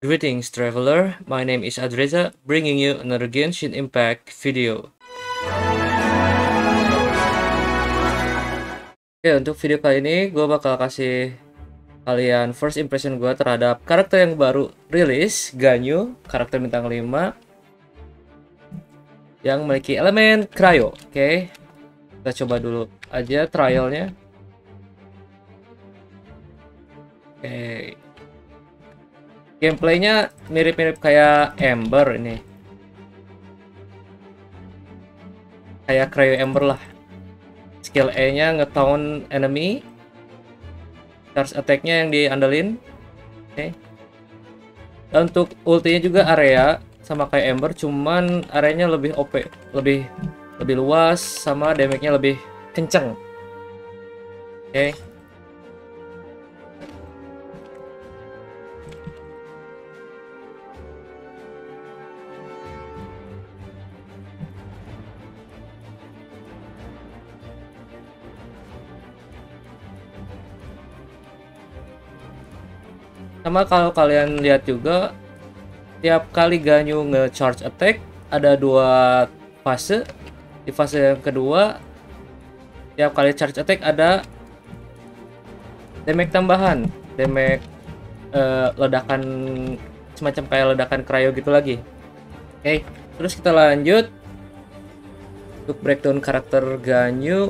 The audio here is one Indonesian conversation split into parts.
Greetings traveler, my name is Adreza, bringing you another Genshin Impact video. Oke, untuk video kali ini gue bakal kasih kalian first impression gue terhadap karakter yang baru rilis, Ganyu, karakter bintang 5 yang memiliki elemen cryo. Oke, kita coba dulu aja trialnya. Oke, gameplaynya mirip-mirip kayak Ember ini, kayak cryo Ember lah. Skill E nya nge-taunt enemy, charge attack nya yang diandelin. Oke. Dan untuk ultinya juga area sama kayak Ember, cuman areanya lebih OP, lebih luas, sama damage-nya lebih kenceng. Oke. Sama kalau kalian lihat juga, tiap kali Ganyu nge-charge attack ada dua fase. Di fase yang kedua, tiap kali charge attack ada damage tambahan, damage ledakan, semacam kayak ledakan cryo gitu lagi. Oke, terus kita lanjut untuk breakdown karakter Ganyu.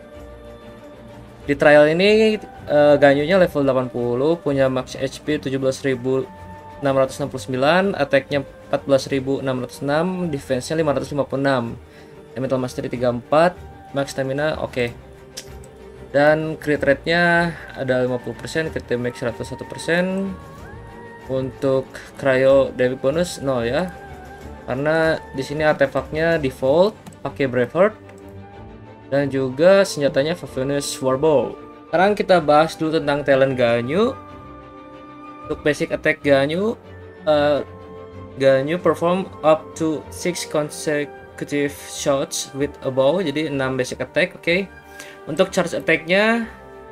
Di trial ini Ganyunya level 80, punya max HP 17.669, attack-nya 14.606, defense-nya 556, elemental mastery 34, max stamina oke. Dan crit rate-nya ada 50%, crit damage 101%. Untuk cryo damage bonus 0 ya. Karena di sini artefaknya default pakai Braveheart. Dan juga senjatanya Favonius Warbow. Sekarang kita bahas dulu tentang talent Ganyu. Untuk basic attack Ganyu, Ganyu perform up to 6 consecutive shots with a bow, jadi 6 basic attack. Oke. Untuk charge attack-nya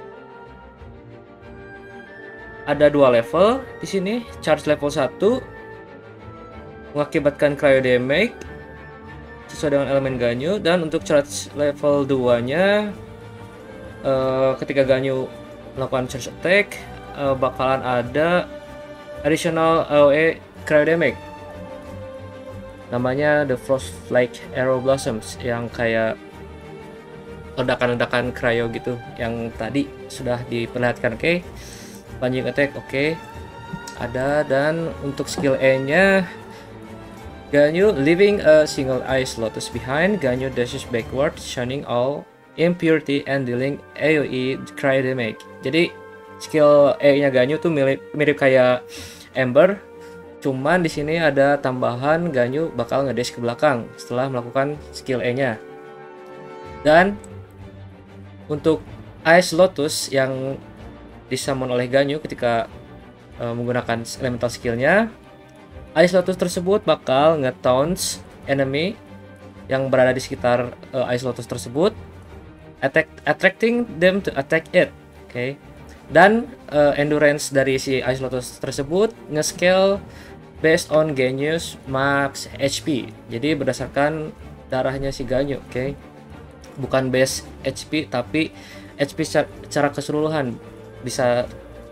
ada 2 level di sini. Charge level 1 mengakibatkan cryo damage sesuai dengan elemen Ganyu, dan untuk charge level 2 nya ketika Ganyu melakukan charge attack bakalan ada additional AoE cryo damage, namanya The Frostflake Arrow Blossoms, yang kayak ledakan-ledakan cryo gitu yang tadi sudah diperlihatkan. Oke. Plunging attack oke, ada. Dan untuk skill E nya, Ganyu leaving a single ice lotus behind, Ganyu dashes backward, shunning all impurity and dealing AoE cryo damage. Jadi skill E-nya Ganyu tuh mirip kayak Ember, cuman di sini ada tambahan Ganyu bakal ngedash ke belakang setelah melakukan skill E-nya. Dan untuk Ice Lotus yang disummon oleh Ganyu ketika menggunakan elemental skillnya, Ice Lotus tersebut bakal nge-taunts enemy yang berada di sekitar Ice Lotus tersebut, attracting them to attack it. Oke. Dan endurance dari si Ice Lotus tersebut nge-scale based on Ganyu's max HP. Jadi berdasarkan darahnya si Ganyu, oke. Bukan base HP tapi HP secara keseluruhan, bisa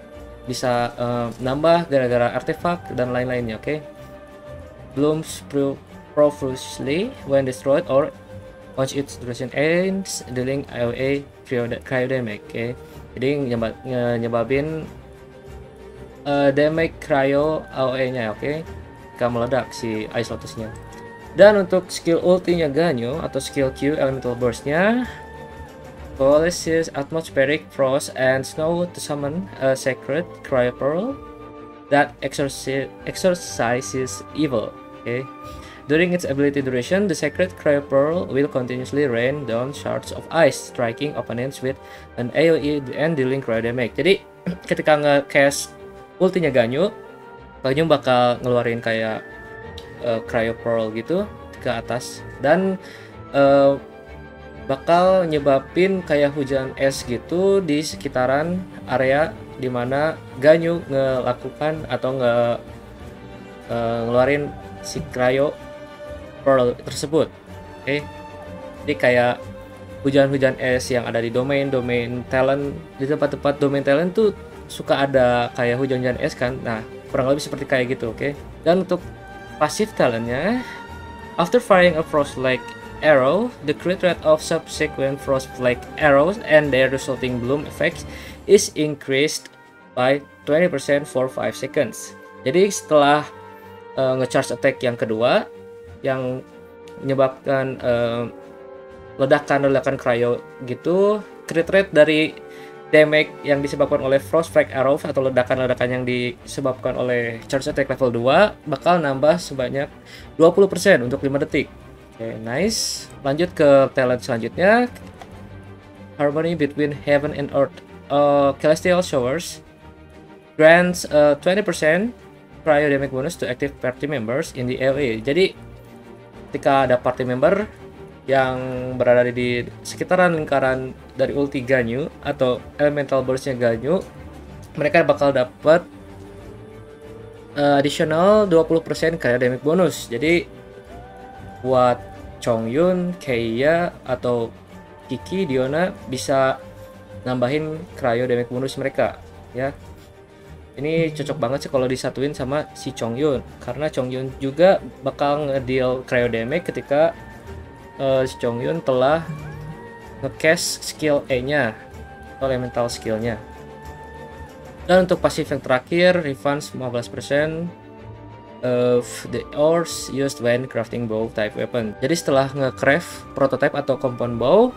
nambah gara-gara artefak dan lain-lainnya. Oke. Blooms profusely when destroyed or once its duration ends, dealing AoE cryo damage. Oke. Jadi nyebabin damage cryo AoE-nya. Oke. Jika meledak si Ice Lotus-nya. Dan untuk skill ultinya Ganyu atau skill Q elemental burst-nya, coalesces atmospheric frost and snow to summon a sacred cryo pearl that exorcises evil. Okay. During its ability duration, the sacred cryo pearl will continuously rain down shards of ice, striking opponents with an AoE and dealing cryo damage. Jadi ketika nge-cast ultinya Ganyu bakal ngeluarin kayak cryo pearl gitu ke atas, dan bakal nyebabin kayak hujan es gitu di sekitaran area dimana Ganyu ngelakukan atau ngeluarin si cryo pearl tersebut. Oke. Jadi kayak hujan-hujan es yang ada di domain talent, di tempat-tempat domain talent tuh suka ada kayak hujan-hujan es kan. Nah, kurang lebih seperti kayak gitu, oke. Dan untuk passive talentnya, after firing a frost-like arrow, the crit rate of subsequent frost-like arrows and their resulting bloom effects is increased by 20% for 5 seconds. Jadi setelah nge-charge attack yang kedua yang menyebabkan ledakan cryo gitu, crit rate dari damage yang disebabkan oleh froststrike arrow atau ledakan-ledakan yang disebabkan oleh charge attack level 2 bakal nambah sebanyak 20% untuk 5 detik. Oke, nice. Lanjut ke talent selanjutnya, Harmony Between Heaven and Earth. Celestial Showers grants 20% cryo damage bonus to active party members in the AoE. Jadi ketika ada party member yang berada di sekitaran lingkaran dari ulti Ganyu atau elemental burst-nya Ganyu, mereka bakal dapat additional 20% cryo damage bonus. Jadi buat Chongyun, Keiya atau Kiki, Diona bisa nambahin cryo damage bonus mereka ya. Ini cocok banget sih kalau disatuin sama si Chongyun, karena Chongyun juga bakal ngedeal cryo damage ketika si Chongyun telah nge-cast skill E-nya atau elemental skill-nya. Dan untuk pasif yang terakhir, refunds 15% of the ores used when crafting bow type weapon. Jadi setelah nge-craft prototype atau compound bow,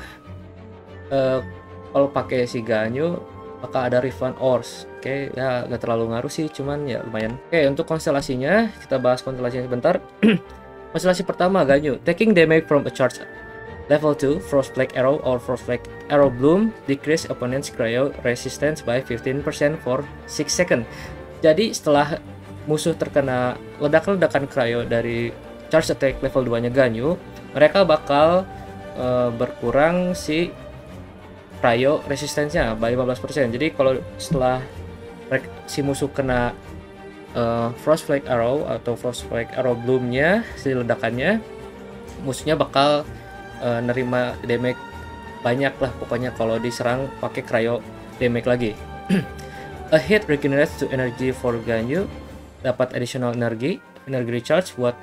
kalau pakai si Ganyu bakal ada refund ores. Oke, ya gak terlalu ngaruh sih, cuman ya lumayan. Oke, untuk konstelasinya kita bahas konstelasinya sebentar. Konstelasi pertama, Ganyu. Taking damage from a charge level 2 Frostflake Arrow or Frostflake Arrow Bloom decrease opponent's cryo resistance by 15% for 6 seconds. Jadi setelah musuh terkena ledakan-ledakan cryo dari charge attack level 2 nya Ganyu, mereka bakal berkurang si cryo resistance-nya by 15%. Jadi kalau setelah si musuh kena Frostflake Arrow atau Frostflake Arrow Bloom-nya, si ledakannya, musuhnya bakal nerima damage banyak lah pokoknya kalau diserang pakai cryo damage lagi. A hit regenerates to energy for Ganyu, dapat additional energy recharge buat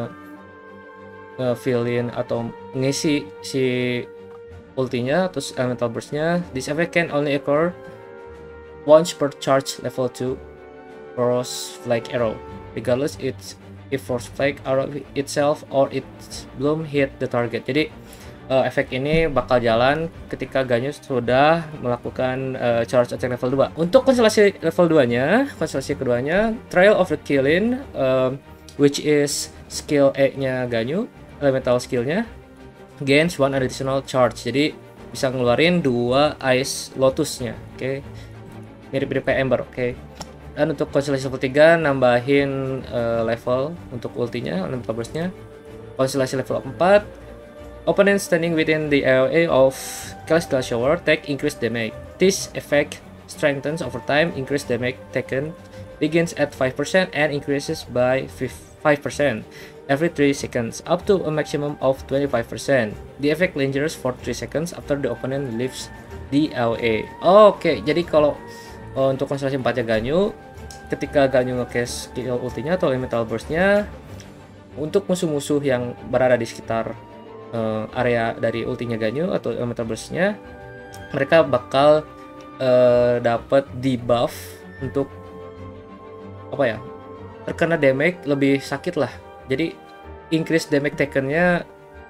nge-fill-in atau ngisi si ultinya, terus elemental burst-nya. This effect can only occur once per charge level 2 Frostflake Arrow, regardless if Frostflake Arrow itself or its bloom hit the target. Jadi efek ini bakal jalan ketika Ganyu sudah melakukan charge attack level 2. Untuk konstelasi level 2-nya, konstelasi keduanya, Trail of the Killing, which is skill E-nya Ganyu, elemental skill-nya, gains one additional charge. Jadi bisa ngeluarin 2 Ice Lotus-nya. Oke. Mirip-mirip kayak Ember, oke. Dan untuk konstelasi level 3 nambahin level untuk ultinya, elemental burst-nya. Konstelasi level 4, opponent standing within the AoE of Celestial Shower take increased damage. This effect strengthens over time. Increased damage taken begins at 5% and increases by 5% every 3 seconds up to a maximum of 25%. The effect lingers for 3 seconds after the opponent leaves the AoE. Oke, jadi kalau untuk konstelasi 4-nya Ganyu, ketika Ganyu nge-cast skill ultinya atau elemental burst-nya, untuk musuh-musuh yang berada di sekitar area dari ultinya Ganyu atau elemental burst-nya, mereka bakal dapat debuff untuk apa ya, terkena damage lebih sakit lah. Jadi increase damage taken-nya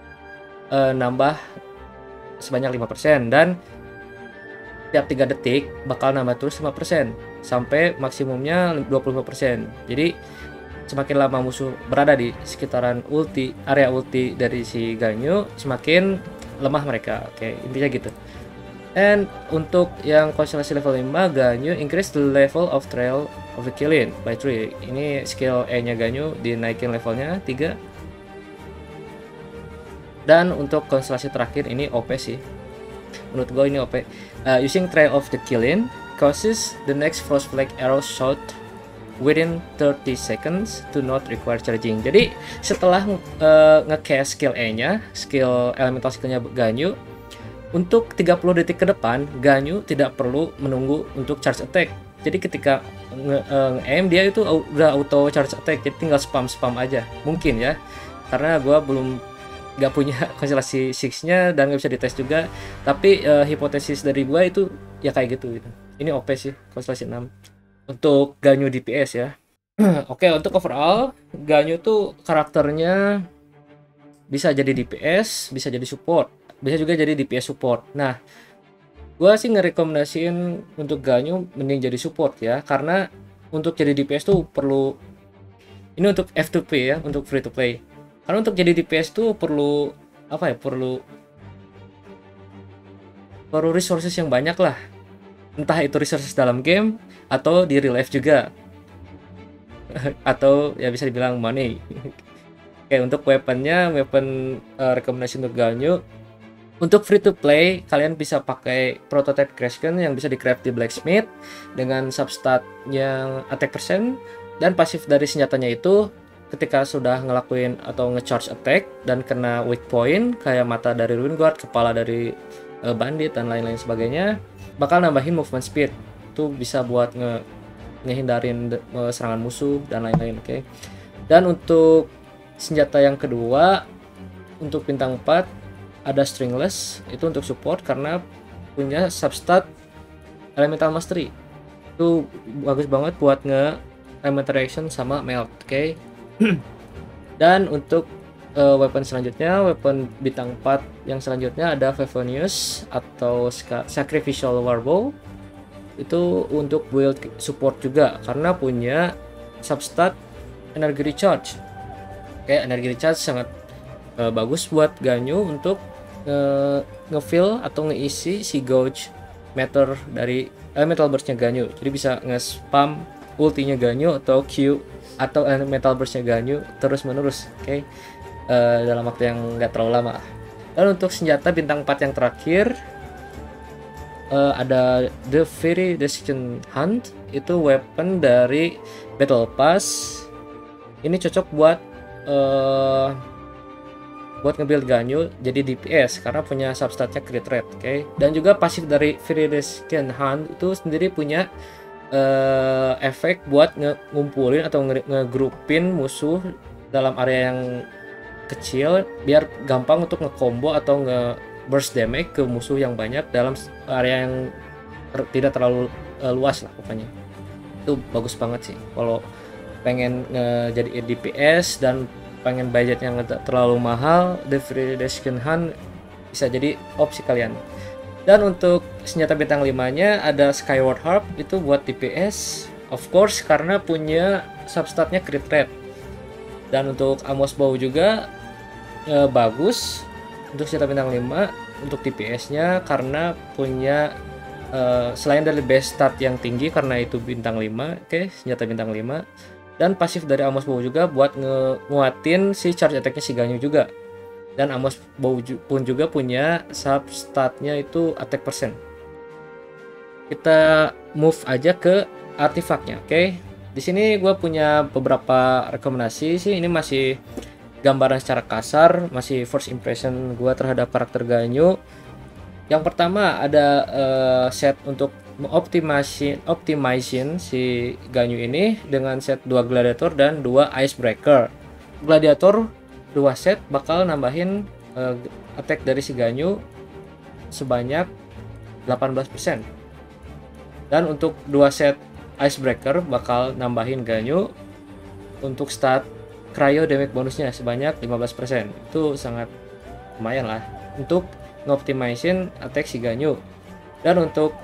nambah sebanyak 5%, dan tiap 3 detik bakal nambah terus 5% sampai maksimumnya 25%. Jadi semakin lama musuh berada di sekitaran area ulti dari si Ganyu, semakin lemah mereka. Oke, intinya gitu. And untuk yang konstelasi level 5, Ganyu increase the level of Trail of the Killing by 3. Ini skill E-nya Ganyu dinaikin levelnya 3. Dan untuk konstelasi terakhir ini OP sih. Menurut gue ini OP. Using Trail of the Killing causes the next Frostflake Arrow shot within 30 seconds to not require charging. Jadi setelah nge-cast skill E-nya, skill elemental skillnya Ganyu, untuk 30 detik ke depan Ganyu tidak perlu menunggu untuk charge attack. Jadi ketika nge-aim dia itu udah auto charge attack, jadi tinggal spam aja. Mungkin ya, karena gua belum nggak punya konstelasi 6-nya dan nggak bisa dites juga, tapi hipotesis dari gua itu ya kayak gitu. Ini OP sih konstelasi 6 untuk Ganyu DPS ya. Oke, untuk overall Ganyu tuh karakternya bisa jadi DPS, bisa jadi support, bisa juga jadi DPS support. Nah, gua sih ngerekomendasiin untuk Ganyu mending jadi support ya, karena untuk jadi DPS tuh perlu, ini untuk F2P ya, untuk free to play. Karena untuk jadi DPS tuh perlu apa ya? Perlu resources yang banyak lah. Entah itu resources dalam game atau di real life juga. Atau ya bisa dibilang money. Oke, untuk weaponnya, weapon rekomendasi untuk Ganyu. Untuk free to play, kalian bisa pakai prototype crash gun yang bisa di-craft di blacksmith dengan substat yang attack percent, dan pasif dari senjatanya itu ketika sudah ngelakuin atau nge-charge attack dan kena weak point kayak mata dari Ruin Guard, kepala dari bandit dan lain-lain sebagainya, bakal nambahin movement speed. Itu bisa buat ngehindarin serangan musuh dan lain-lain. Oke. Dan untuk senjata yang kedua, untuk bintang 4 ada Stringless, itu untuk support karena punya substat elemental mastery. Itu bagus banget buat elemental reaction sama melt. Oke. Dan untuk weapon selanjutnya, weapon bintang 4 yang selanjutnya ada Favonius atau Sacrificial Warbow. Itu untuk build support juga karena punya substat energy recharge. Oke, energy recharge sangat bagus buat Ganyu untuk ngefill atau ngeisi si gauge meter dari elemental burst-nya Ganyu. Jadi bisa nge-spam ultinya Ganyu atau Q atau elemental burst-nya Ganyu terus menerus. Oke. Dalam waktu yang nggak terlalu lama. Dan untuk senjata bintang 4 yang terakhir ada The Very Decision Hunt. Itu weapon dari Battle Pass. Ini cocok buat nge-build Ganyu jadi DPS karena punya substatnya crit rate. Oke. Dan juga pasif dari Very Decision Hunt itu sendiri punya efek buat ngumpulin atau ngegrupin musuh dalam area yang kecil biar gampang untuk nge-combo atau nge-burst damage ke musuh yang banyak dalam area yang tidak terlalu luas lah pokoknya. Itu bagus banget sih kalau pengen jadi DPS dan pengen budget yang tidak terlalu mahal. The Very Decision Hunt bisa jadi opsi kalian. Dan untuk senjata bintang 5-nya ada Skyward Harp, itu buat DPS of course karena punya substatnya crit rate. Dan untuk Amos Bow juga bagus untuk senjata bintang 5 untuk DPS-nya karena punya selain dari base stat yang tinggi karena itu bintang 5. Oke, senjata bintang 5. Dan pasif dari Amos Bow juga buat nguatin si charge attack-nya si Ganyu juga. Dan Amos Bow pun juga punya substatnya itu attack percent. Kita move aja ke artifaknya. Oke. Di sini gue punya beberapa rekomendasi sih. Ini masih gambaran secara kasar, masih first impression gue terhadap karakter Ganyu. Yang pertama ada set untuk optimizing si Ganyu ini dengan set 2 gladiator dan 2 icebreaker. Gladiator 2 set bakal nambahin attack dari si Ganyu sebanyak 18%. Dan untuk 2 set icebreaker bakal nambahin Ganyu untuk stat cryo damage bonusnya sebanyak 15%. Itu sangat lumayan lah untuk ngoptimizein attack si Ganyu. Dan untuk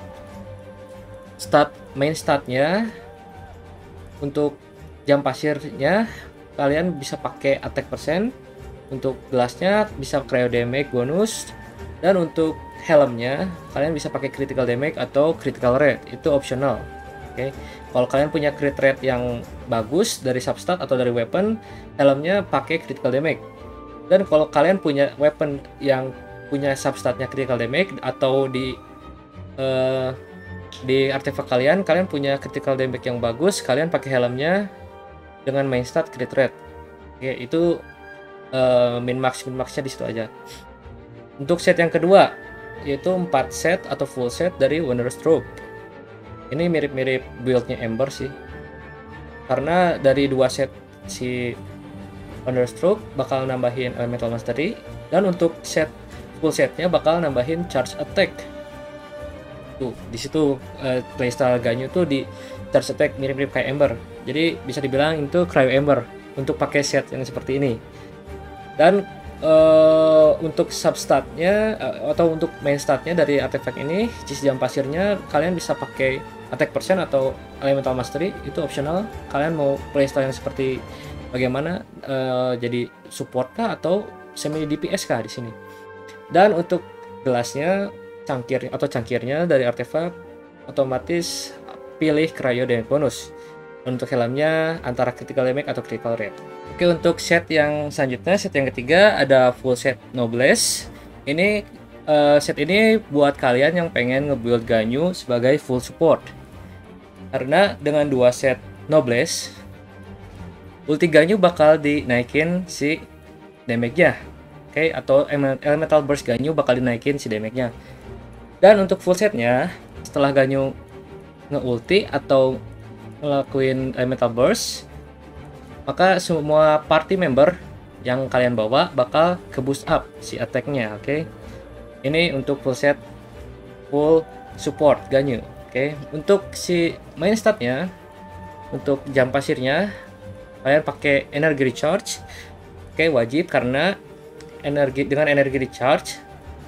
main statnya, untuk jam pasirnya kalian bisa pakai attack percent, untuk gelasnya bisa cryo damage bonus, dan untuk helmnya kalian bisa pakai critical damage atau critical rate, itu optional. Oke. Kalau kalian punya crit rate yang bagus dari substat atau dari weapon, helmnya pakai critical damage. Dan kalau kalian punya weapon yang punya substatnya critical damage atau di artefak kalian punya critical damage yang bagus, kalian pakai helmnya dengan main stat crit rate. Oke, itu min maxnya di situ aja. Untuk set yang kedua yaitu 4 set atau full set dari Wondrous Troop. Ini mirip-mirip buildnya Ember sih, karena dari 2 set si Wondrous Troop bakal nambahin Elemental Mastery, dan untuk set full setnya bakal nambahin charge attack. Tuh di situ playstyle Ganyu tuh di charge attack mirip-mirip kayak Ember, jadi bisa dibilang itu Cryo Ember untuk pakai set yang seperti ini. Dan untuk substatnya atau untuk main statnya dari artefak ini, Cis Jam Pasirnya, kalian bisa pakai attack percent atau elemental mastery, itu optional. Kalian mau playstyle yang seperti bagaimana, jadi support kah atau semi DPS kah di sini. Dan untuk gelasnya, cangkirnya dari artefak otomatis pilih cryo damage bonus. Untuk helmnya antara critical damage atau critical rate. Oke, untuk set yang selanjutnya, set yang ketiga ada full set Noblesse. Ini set ini buat kalian yang pengen nge-build Ganyu sebagai full support. Karena dengan 2 set Noblesse, ulti Ganyu bakal dinaikin si damage-nya. Oke, atau elemental burst Ganyu bakal dinaikin si damage-nya. Dan untuk full setnya, setelah Ganyu nge-ulti atau ngelakuin elemental burst, maka semua party member yang kalian bawa bakal ke boost up si attack-nya. Oke. Ini untuk full set full support Ganyu. Oke. Untuk si main statnya, untuk jam pasirnya kalian pakai energy recharge. Oke, wajib, karena dengan energi recharge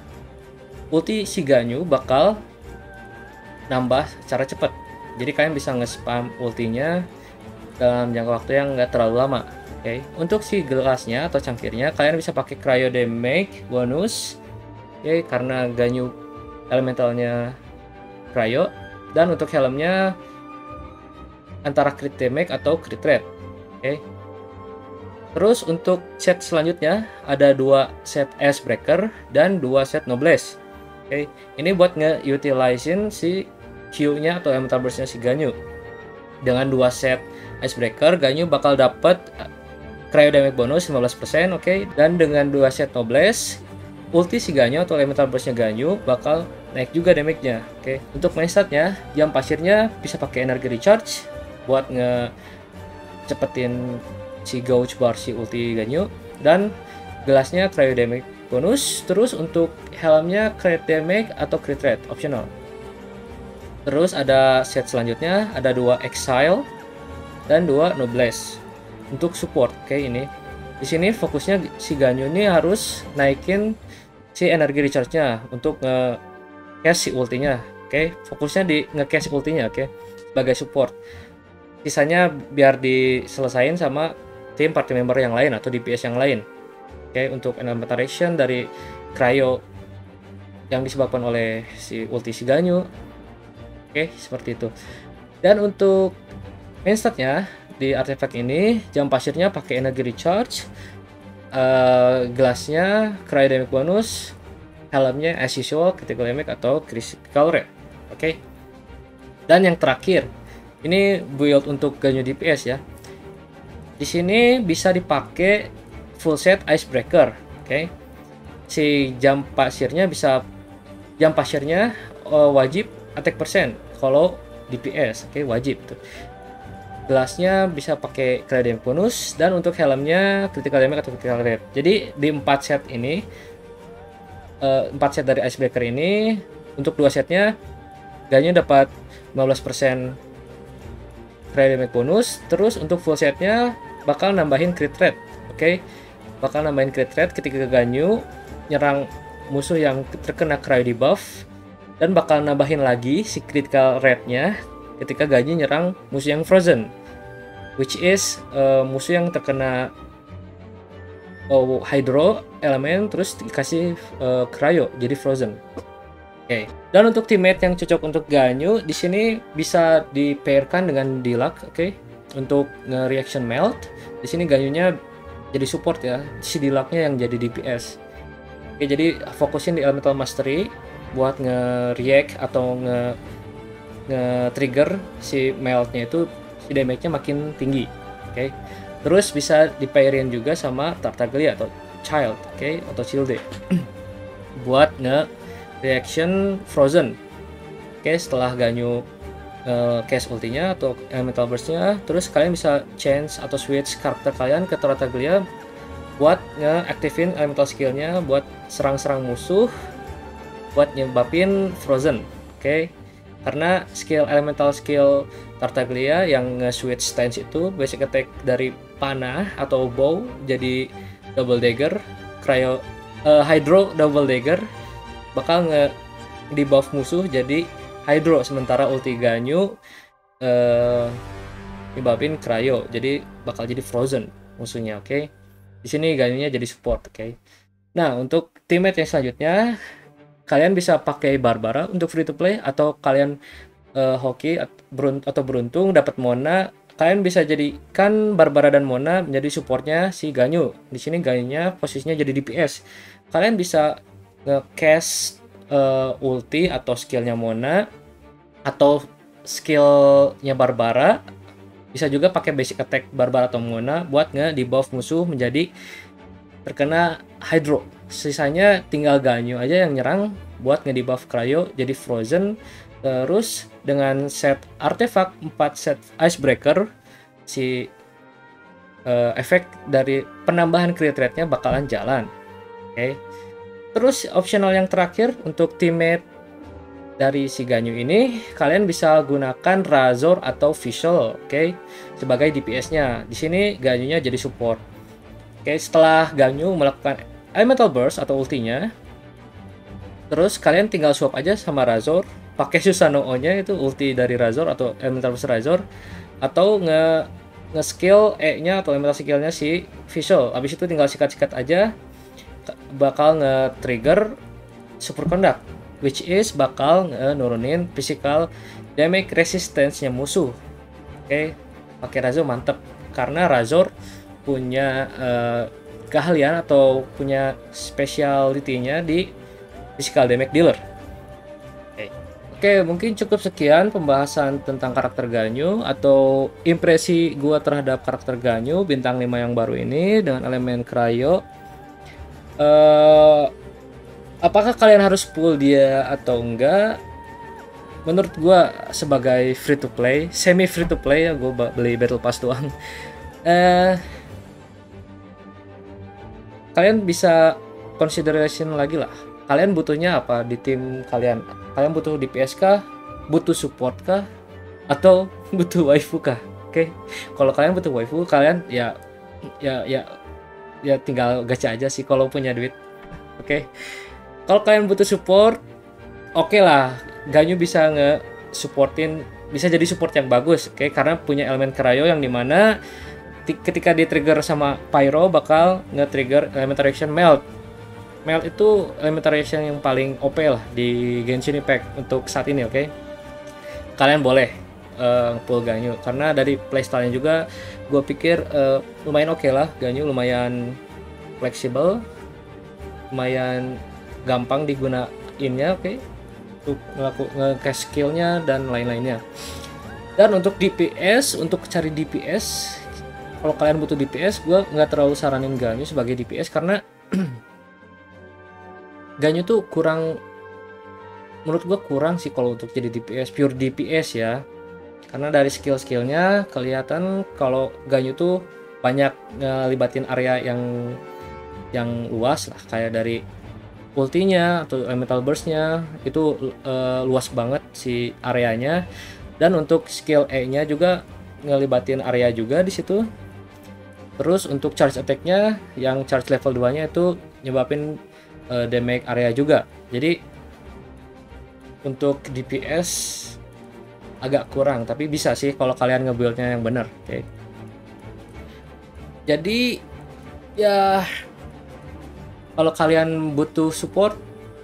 ulti si Ganyu bakal nambah secara cepat. Jadi kalian bisa nge-spam ultinya dalam jangka waktu yang nggak terlalu lama. Oke. Untuk si gelasnya atau cangkirnya, kalian bisa pakai cryo damage bonus. Oke, karena Ganyu elementalnya cryo. Dan untuk helmnya antara crit damage atau crit rate. Oke. Terus untuk set selanjutnya ada 2 set Icebreaker dan 2 set Noblesse. Oke. Ini buat nge-utilizing si Q-nya atau elemental burst-nya si Ganyu. Dengan 2 set Icebreaker, Ganyu bakal dapat cryo damage bonus 15%, oke. Dan dengan 2 set Noblesse, ulti si Ganyu atau elemental burst-nya Ganyu bakal naik juga damage-nya, oke. Untuk main statnya, jam pasirnya bisa pakai energi recharge buat ngecepetin si gauge bar si ulti Ganyu, dan gelasnya cryo damage bonus. Terus untuk helmnya crit damage atau crit rate optional. Terus ada set selanjutnya, ada 2 Exile dan 2 Noblesse untuk support. Oke, ini di sini fokusnya si Ganyu ini harus naikin si energi recharge-nya untuk nge-cast si ultinya. Oke, fokusnya di nge-cast ultinya, oke, sebagai support. Sisanya biar diselesain sama tim party member yang lain atau DPS yang lain. Oke, untuk elementation dari cryo yang disebabkan oleh si ulti si Ganyu. Oke, seperti itu. Dan untuk main statnya di artefak ini, jam pasirnya pakai energi recharge, gelasnya cryo damage bonus, helmnya as usual critical damage atau critical rate. Oke. Dan yang terakhir, ini build untuk Ganyu DPS ya. Di sini bisa dipakai full set Icebreaker. Oke. Si jam pasirnya wajib attack percent kalau DPS, oke, wajib tuh. Gelasnya bisa pakai cryo damage bonus, dan untuk helmnya critical damage atau critical rate. Jadi di 4 set ini, 4 set dari Icebreaker ini, untuk 2 setnya Ganyu dapat 15% cryo damage bonus. Terus untuk full setnya bakal nambahin crit rate, oke, bakal nambahin crit rate ketika Ganyu nyerang musuh yang terkena cryo debuff, dan bakal nambahin lagi si critical rate-nya ketika Ganyu nyerang musuh yang frozen, which is musuh yang terkena hydro elemen terus dikasih cryo jadi frozen. Oke. Dan untuk teammate yang cocok untuk Ganyu di sini bisa di-pairkan dengan Diluc, oke. Untuk nge-reaction melt, di sini Ganyunya jadi support ya, si Diluc-nya yang jadi DPS. Oke, jadi fokusin di elemental mastery buat nge-react atau nge-trigger si meltnya itu si damage-nya makin tinggi. Oke. Terus bisa dipairin juga sama Tartaglia atau Child, oke, atau Childe buat reaction Frozen. Oke, setelah Ganyu cast ultinya atau elemental burst-nya, terus kalian bisa change atau switch karakter kalian ke Tartaglia buat nge-aktifin elemental skill-nya buat serang-serang musuh buat nyebabin Frozen. Oke. Karena elemental skill Tartaglia yang nge-switch stance itu basic attack dari panah atau bow jadi double dagger, hydro double dagger bakal di buff musuh jadi hydro, sementara ulti Ganyu nyebabin cryo jadi bakal jadi frozen musuhnya. Oke. Di sini Ganyunya jadi support. Oke. Nah, untuk teammate yang selanjutnya kalian bisa pakai Barbara untuk free to play, atau kalian hoki atau beruntung dapat Mona, kalian bisa jadikan Barbara dan Mona menjadi supportnya si Ganyu. Di sini Ganyunya posisinya jadi DPS. Kalian bisa nge-cast ulti atau skillnya Mona atau skillnya Barbara. Bisa juga pakai basic attack Barbara atau Mona buat nge-debuff musuh menjadi terkena hydro. Sisanya tinggal Ganyu aja yang nyerang buat nge-debuff cryo jadi frozen. Terus dengan set artefak 4 set icebreaker, si efek dari penambahan crit rate-nya bakalan jalan. Oke. Terus optional yang terakhir untuk teammate dari si Ganyu ini, kalian bisa gunakan Razor atau Visual, oke, sebagai DPS-nya. Di sini Ganyunya jadi support. Oke, setelah Ganyu melakukan elemental burst atau ultinya, terus kalian tinggal swap aja sama Razor, pakai Susanoo-nya itu ulti dari Razor atau elemental burst Razor, atau nge-skill E-nya atau elemental skill-nya si Visual. Habis itu tinggal sikat-sikat aja, bakal nge-trigger Super Conduct, which is bakal nurunin physical damage resistance-nya musuh. Oke, pakai Razor mantep, karena Razor punya keahlian atau punya specialty-nya di physical damage dealer. Oke, mungkin cukup sekian pembahasan tentang karakter Ganyu atau impresi gua terhadap karakter Ganyu bintang 5 yang baru ini dengan elemen cryo. Apakah kalian harus pull dia atau enggak? Menurut gua sebagai free to play, semi free to play ya, gua beli battle pass doang. Kalian bisa consideration lagi lah. Kalian butuhnya apa di tim kalian? Kalian butuh DPS kah? Butuh support kah? Atau butuh waifu kah? Oke. Kalau kalian butuh waifu, kalian ya tinggal gacha aja sih kalau punya duit. Oke. Kalau kalian butuh support, oke lah. Ganyu bisa nge-supportin, bisa jadi support yang bagus, oke, karena punya elemen cryo yang dimana ketika di trigger sama Pyro bakal nge-trigger elemental reaction melt. Melt itu elemental reaction yang paling OP lah di Genshin Impact untuk saat ini, oke. Kalian boleh pull Ganyu, karena dari playstyle-nya juga gue pikir lumayan oke lah. Ganyu lumayan fleksibel, lumayan gampang digunainnya, oke, untuk nge-cast skill-nya dan lain-lainnya. Dan untuk DPS, untuk cari DPS, kalau kalian butuh DPS, gue nggak terlalu saranin Ganyu sebagai DPS karena Ganyu tuh kurang, menurut gue kurang sih kalau untuk jadi DPS, pure DPS ya. Karena dari skill-skillnya kelihatan kalau Ganyu tuh banyak ngelibatin area yang luas lah, kayak dari ultinya atau elemental burst-nya itu luas banget si areanya. Dan untuk skill E-nya juga ngelibatin area juga di situ. Terus untuk charge attack-nya yang charge level 2-nya itu nyebabin damage area juga. Jadi untuk DPS agak kurang, tapi bisa sih kalau kalian nge-build-nya yang benar, oke. Jadi ya kalau kalian butuh support,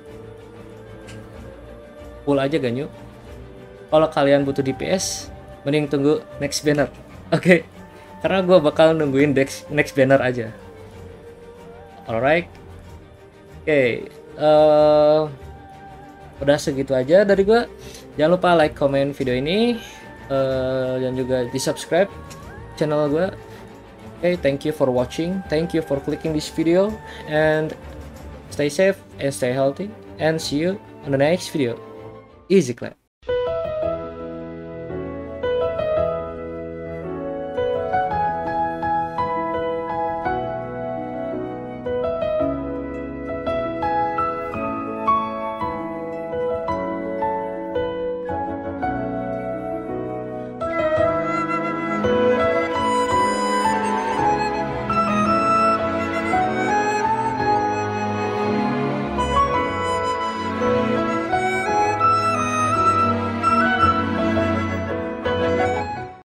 pull aja Ganyu. Kalau kalian butuh DPS, mending tunggu next banner, oke. Karena gue bakal nungguin next banner aja. Alright. Oke, udah segitu aja dari gue. Jangan lupa like, comment video ini, dan juga di subscribe channel gue. Okay, thank you for watching, thank you for clicking this video, and stay safe and stay healthy, and see you on the next video. Easy clap.